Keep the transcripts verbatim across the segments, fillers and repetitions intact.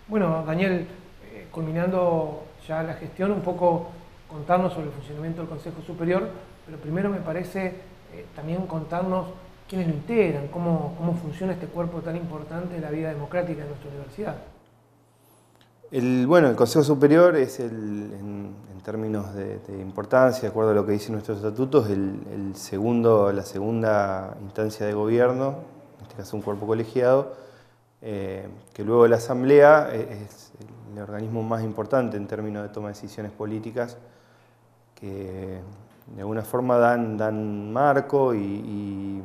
Bueno, Daniel, eh, culminando ya la gestión, un poco contarnos sobre el funcionamiento del Consejo Superior, pero primero me parece eh, también contarnos quiénes lo integran, cómo, cómo funciona este cuerpo tan importante de la vida democrática de nuestra universidad. El, bueno, el Consejo Superior es, el, en, en términos de, de importancia, de acuerdo a lo que dicen nuestros estatutos, el, el segundo, la segunda instancia de gobierno, en este caso un cuerpo colegiado, eh, que luego la Asamblea es el organismo más importante en términos de toma de decisiones políticas, que de alguna forma dan, dan marco y, y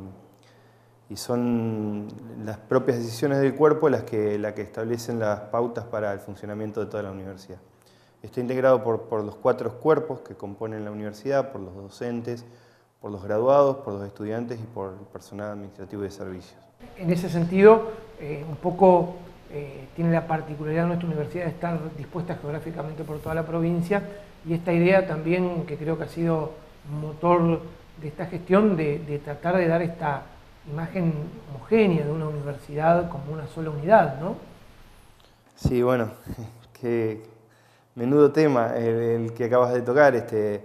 y son las propias decisiones del cuerpo las que, las que establecen las pautas para el funcionamiento de toda la universidad. Está integrado por, por los cuatro cuerpos que componen la universidad, por los docentes, por los graduados, por los estudiantes y por el personal administrativo y de servicios. En ese sentido, eh, un poco eh, tiene la particularidad de nuestra universidad de estar dispuesta geográficamente por toda la provincia, y esta idea también, que creo que ha sido motor de esta gestión, de, de tratar de dar esta imagen homogénea de una universidad como una sola unidad, ¿no? Sí, bueno, qué menudo tema el, el que acabas de tocar. Este,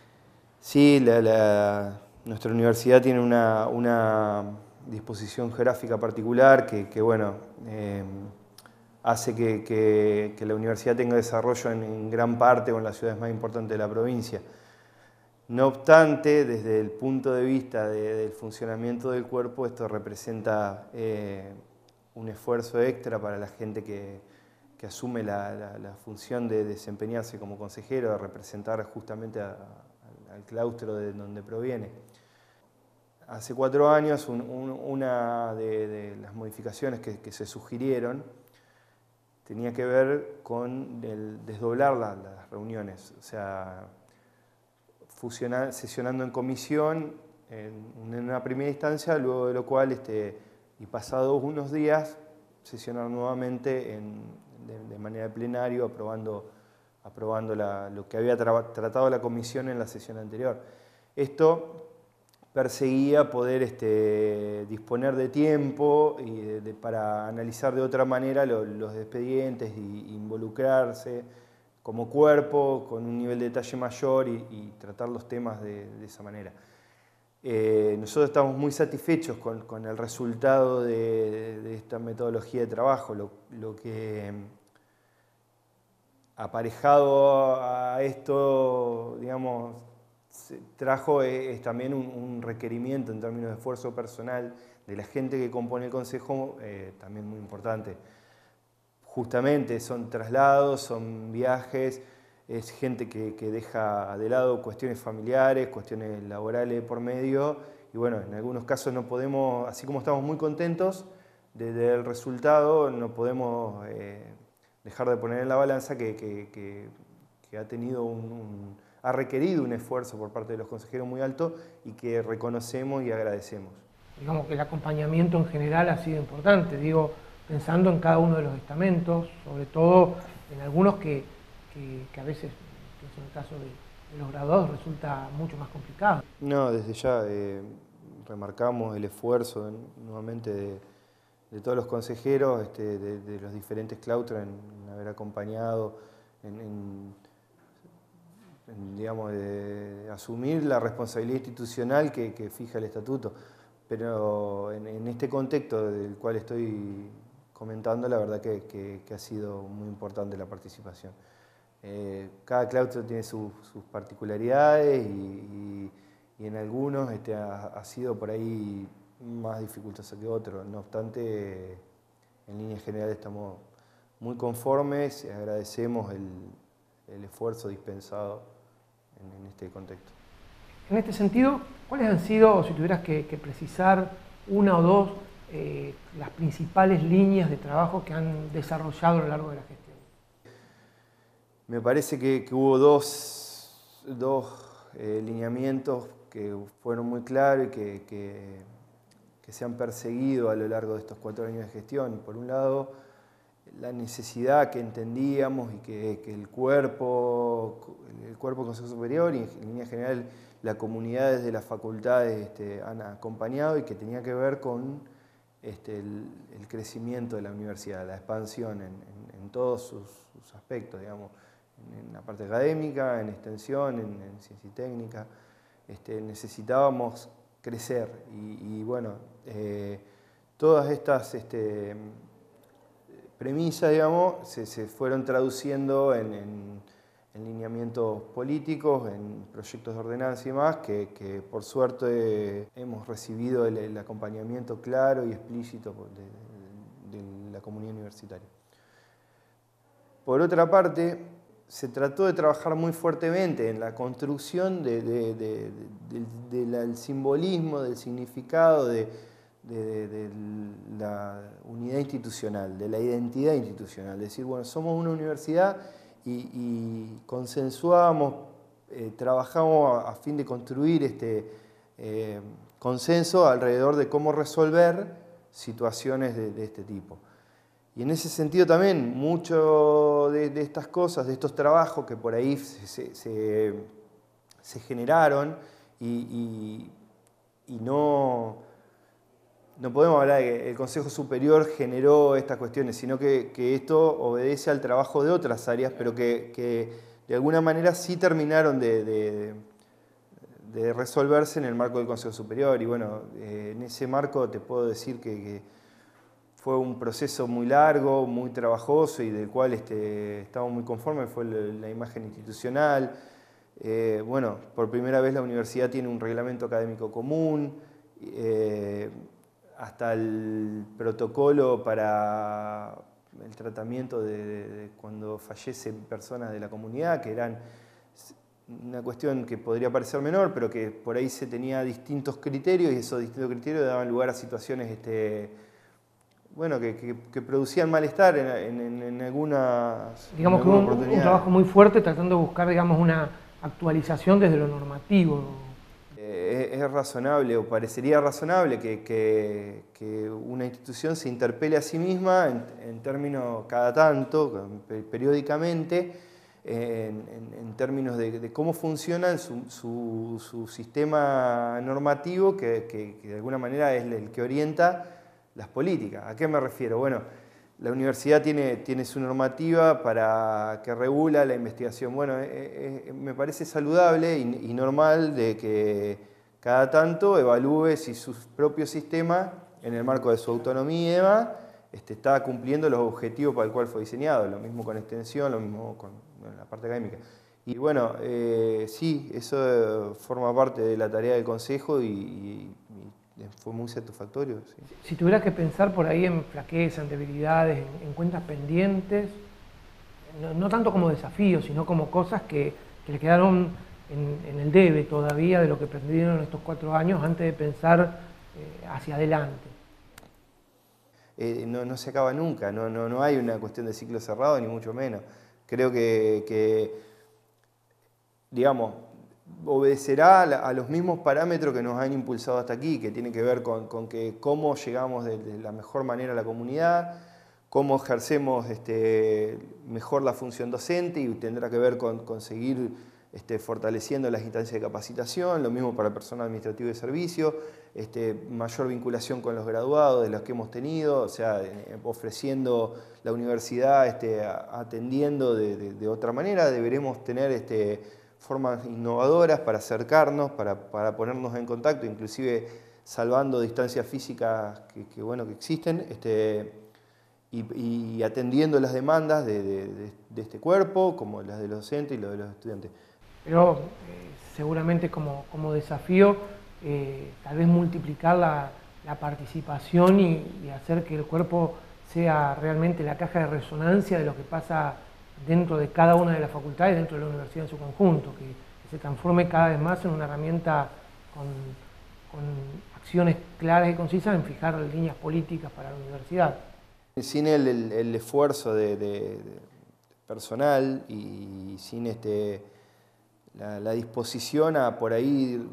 sí, la, la, nuestra universidad tiene una, una disposición geográfica particular que, que bueno, eh, hace que, que, que la universidad tenga desarrollo en, en gran parte con las ciudades más importantes de la provincia. No obstante, desde el punto de vista de, del funcionamiento del cuerpo, esto representa eh, un esfuerzo extra para la gente que, que asume la, la, la función de desempeñarse como consejero, de representar justamente a, a, al claustro de donde proviene. Hace cuatro años, un, un, una de, de las modificaciones que, que se sugirieron tenía que ver con el desdoblar la, las reuniones, o sea, fusionar, sesionando en comisión en, en una primera instancia, luego de lo cual, este, y pasados unos días, sesionar nuevamente en, de, de manera plenario, aprobando, aprobando la, lo que había tra tratado la comisión en la sesión anterior. Esto perseguía poder este, disponer de tiempo y de, de, para analizar de otra manera lo, los expedientes e involucrarse como cuerpo, con un nivel de detalle mayor y, y tratar los temas de, de esa manera. Eh, nosotros estamos muy satisfechos con, con el resultado de, de esta metodología de trabajo, lo, lo que aparejado a esto, digamos, trajo es, es también un, un requerimiento en términos de esfuerzo personal de la gente que compone el Consejo, eh, también muy importante. Justamente son traslados, son viajes, es gente que, que deja de lado cuestiones familiares, cuestiones laborales por medio, y bueno, en algunos casos no podemos, así como estamos muy contentos del resultado, no podemos eh, dejar de poner en la balanza que, que, que, que ha tenido un, un, ha requerido un esfuerzo por parte de los consejeros muy alto y que reconocemos y agradecemos. Digamos que el acompañamiento en general ha sido importante, digo, pensando en cada uno de los estamentos, sobre todo en algunos que, que, que a veces, que es el caso de, de los graduados, resulta mucho más complicado. No, desde ya eh, remarcamos el esfuerzo nuevamente de, de todos los consejeros, este, de, de los diferentes claustros en, en haber acompañado, en, en, en digamos, de asumir la responsabilidad institucional que, que fija el estatuto. Pero en, en este contexto del cual estoy comentando, la verdad que, que, que ha sido muy importante la participación. Eh, cada claustro tiene su, sus particularidades y, y, y en algunos este, ha, ha sido por ahí más dificultoso que otros. No obstante, en línea general estamos muy conformes y agradecemos el, el esfuerzo dispensado en, en este contexto. En este sentido, ¿cuáles han sido, si tuvieras que, que precisar una o dos, eh, las principales líneas de trabajo que han desarrollado a lo largo de la gestión? Me parece que, que hubo dos, dos eh, lineamientos que fueron muy claros y que, que, que se han perseguido a lo largo de estos cuatro años de gestión. Por un lado, la necesidad que entendíamos y que, que el cuerpo, el cuerpo del Consejo Superior y en línea general la comunidad desde las facultades este, han acompañado y que tenía que ver con este, el, el crecimiento de la universidad, la expansión en, en, en todos sus, sus aspectos, digamos, en, en la parte académica, en extensión, en, en ciencia y técnica. Este, necesitábamos crecer y, y bueno, eh, todas estas este, premisas, digamos, se, se fueron traduciendo en, en, en lineamientos políticos, en proyectos de ordenanza y demás, que, que por suerte eh, hemos recibido el, el acompañamiento claro y explícito de, de, de la comunidad universitaria. Por otra parte, se trató de trabajar muy fuertemente en la construcción de, de, de, de, de, del simbolismo, del significado, de, de, de la unidad institucional, de la identidad institucional. Es decir, bueno, somos una universidad y, y consensuamos, eh, trabajamos a, a fin de construir este eh, consenso alrededor de cómo resolver situaciones de, de este tipo. Y en ese sentido también, mucho de, de estas cosas, de estos trabajos que por ahí se, se, se generaron y, y, y no, no podemos hablar de que el Consejo Superior generó estas cuestiones, sino que, que esto obedece al trabajo de otras áreas, pero que, que de alguna manera sí terminaron de, de, de resolverse en el marco del Consejo Superior. Y bueno, eh, en ese marco te puedo decir que, que fue un proceso muy largo, muy trabajoso y del cual este, estamos muy conformes, fue la, la imagen institucional. Eh, bueno, por primera vez la universidad tiene un reglamento académico común, eh, hasta el protocolo para el tratamiento de, de, de cuando fallecen personas de la comunidad, que eran una cuestión que podría parecer menor, pero que por ahí se tenía distintos criterios y esos distintos criterios daban lugar a situaciones este, bueno, que, que, que producían malestar en, en, en algunas Digamos que un, un trabajo muy fuerte tratando de buscar, digamos, una actualización desde lo normativo. Eh, es, es razonable, o parecería razonable, que, que, que una institución se interpele a sí misma en, en términos cada tanto, periódicamente, en, en, en términos de, de cómo funciona su, su, su sistema normativo, que, que, que de alguna manera es el que orienta las políticas. ¿A qué me refiero? Bueno, la universidad tiene, tiene su normativa para que regula la investigación. Bueno, eh, eh, me parece saludable y, y normal de que cada tanto evalúe si su propio sistema, en el marco de su autonomía y demás, este, está cumpliendo los objetivos para el cual fue diseñado. Lo mismo con extensión, lo mismo con bueno, la parte académica. Y bueno, eh, sí, eso forma parte de la tarea del Consejo y, y, y fue muy satisfactorio. Sí. Si tuvieras que pensar por ahí en flaquezas, en debilidades, en, en cuentas pendientes, no, no tanto como desafíos, sino como cosas que, que le quedaron en, en el debe todavía de lo que aprendieron en estos cuatro años antes de pensar eh, hacia adelante. Eh, no, no se acaba nunca, no, no, no hay una cuestión de ciclo cerrado, ni mucho menos. Creo que, que digamos, obedecerá a los mismos parámetros que nos han impulsado hasta aquí, que tienen que ver con, con que cómo llegamos de, de la mejor manera a la comunidad, cómo ejercemos este, mejor la función docente y tendrá que ver con, con seguir este, fortaleciendo las instancias de capacitación, lo mismo para el personal administrativo de servicio, este, mayor vinculación con los graduados de los que hemos tenido, o sea, eh, ofreciendo la universidad, este, atendiendo de, de, de otra manera, deberemos tener este, formas innovadoras para acercarnos, para, para ponernos en contacto, inclusive salvando distancias físicas que, que, bueno, que existen, este, y, y atendiendo las demandas de, de, de, de este cuerpo, como las de los docentes y las de los estudiantes. Pero eh, seguramente como, como desafío, eh, tal vez multiplicar la, la participación y, y hacer que el cuerpo sea realmente la caja de resonancia de lo que pasa dentro de cada una de las facultades, dentro de la universidad en su conjunto, que, que se transforme cada vez más en una herramienta con, con acciones claras y concisas en fijar líneas políticas para la universidad. Sin el, el, el esfuerzo de, de, de personal y sin este, la, la disposición a por ahí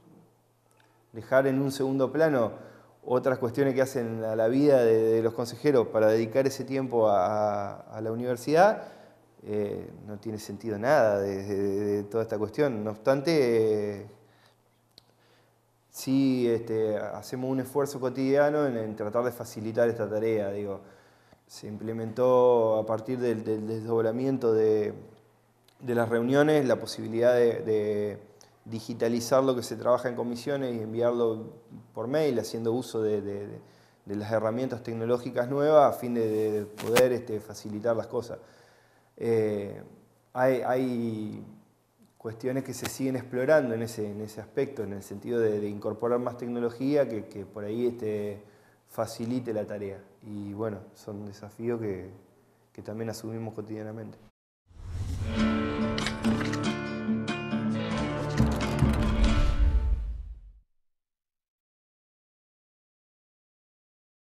dejar en un segundo plano otras cuestiones que hacen a la vida de, de los consejeros para dedicar ese tiempo a, a la universidad, eh, no tiene sentido nada de, de, de toda esta cuestión. No obstante, eh, sí este, hacemos un esfuerzo cotidiano en, en tratar de facilitar esta tarea. Digo, se implementó a partir del, del desdoblamiento de, de las reuniones la posibilidad de, de digitalizar lo que se trabaja en comisiones y enviarlo por mail, haciendo uso de, de, de las herramientas tecnológicas nuevas a fin de, de poder este, facilitar las cosas. Eh, hay, hay cuestiones que se siguen explorando en ese, en ese aspecto, en el sentido de, de incorporar más tecnología que, que por ahí este, facilite la tarea. Y bueno, son desafíos que, que también asumimos cotidianamente.